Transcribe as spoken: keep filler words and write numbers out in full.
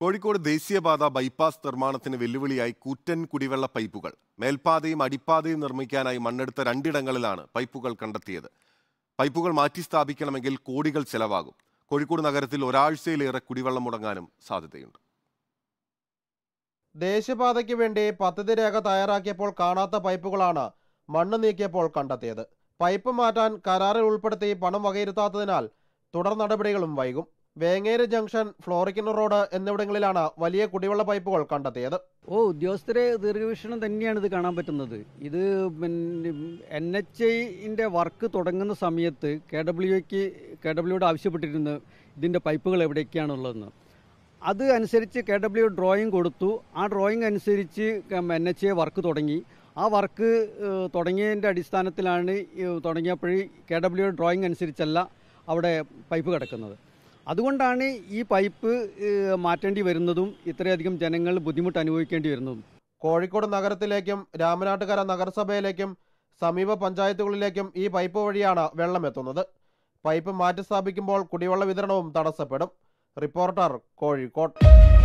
കോഴിക്കോട് ദേശീയപാത ബൈപ്പാസ് നിർമ്മാണത്തിന് വെല്ലുവിളിയായി കൂറ്റൻ കുടിവെള്ള പൈപ്പുകൾ. മേൽപ്പാതയും അടിപ്പാതയും നിർമ്മിക്കാനായി മണ്ണെടുത്ത രണ്ടിടങ്ങളിലാണ് പൈപ്പുകൾ കണ്ടെത്തിയത്. പൈപ്പുകൾ മാറ്റി സ്ഥാപിക്കണമെങ്കിൽ കോടികൾ ചെലവാകും. കോഴിക്കോട് നഗരത്തിൽ ഒരാഴ്ചയിലേറെ കുടിവെള്ളം മുടങ്ങാനും സാധ്യതയുണ്ട്. ദേശീയപാതയ്ക്ക് വേണ്ടി പദ്ധതി രേഖ തയ്യാറാക്കിയപ്പോൾ കാണാത്ത പൈപ്പുകളാണ് മണ്ണ് നീക്കിയപ്പോൾ കണ്ടെത്തിയത്. പൈപ്പ് മാറ്റാൻ കരാറിൽ ഉൾപ്പെടുത്തി പണം വകയിരുത്താത്തതിനാൽ തുടർ നടപടികളും വൈകും. വേങ്ങേരി ജംഗ്ഷൻ, ഫ്ലോറിക്കൻ റോഡ് എന്നിവിടങ്ങളിലാണ് വലിയ കുടിവെള്ള പൈപ്പുകൾ കണ്ടെത്തിയത്. ഓ ഉദ്യോഗസ്ഥരെ ദീർഘവീക്ഷണം തന്നെയാണ് ഇത് കാണാൻ പറ്റുന്നത്. ഇത് പിന്നെ എൻ എച്ച് ഐന്റെ വർക്ക് തുടങ്ങുന്ന സമയത്ത് കെ ഡബ്ല്യുക്ക് കെ ഡബ്ല്യുയോട് ആവശ്യപ്പെട്ടിരുന്നു ഇതിൻ്റെ പൈപ്പുകൾ എവിടേക്കാണുള്ളതെന്ന്. അത് അനുസരിച്ച് കെ ഡബ്ല്യു ഡ്രോയിങ് കൊടുത്തു. ആ ഡ്രോയിങ് അനുസരിച്ച് എൻ എച്ച് ഐ വർക്ക് തുടങ്ങി. ആ വർക്ക് തുടങ്ങിയതിൻ്റെ അടിസ്ഥാനത്തിലാണ് തുടങ്ങിയപ്പോഴേ കെ ഡബ്ല്യു ഡ്രോയിങ് അനുസരിച്ചല്ല അവിടെ പൈപ്പ് കിടക്കുന്നത്. അതുകൊണ്ടാണ് ഈ പൈപ്പ് മാറ്റേണ്ടി വരുന്നതും ഇത്രയധികം ജനങ്ങൾ ബുദ്ധിമുട്ട് അനുഭവിക്കേണ്ടി വരുന്നതും. കോഴിക്കോട് നഗരത്തിലേക്കും രാമനാട്ടുകര നഗരസഭയിലേക്കും സമീപ പഞ്ചായത്തുകളിലേക്കും ഈ പൈപ്പ് വഴിയാണ് വെള്ളം എത്തുന്നത്. പൈപ്പ് മാറ്റി സ്ഥാപിക്കുമ്പോൾ കുടിവെള്ള വിതരണവും തടസ്സപ്പെടും. റിപ്പോർട്ടർ, കോഴിക്കോട്.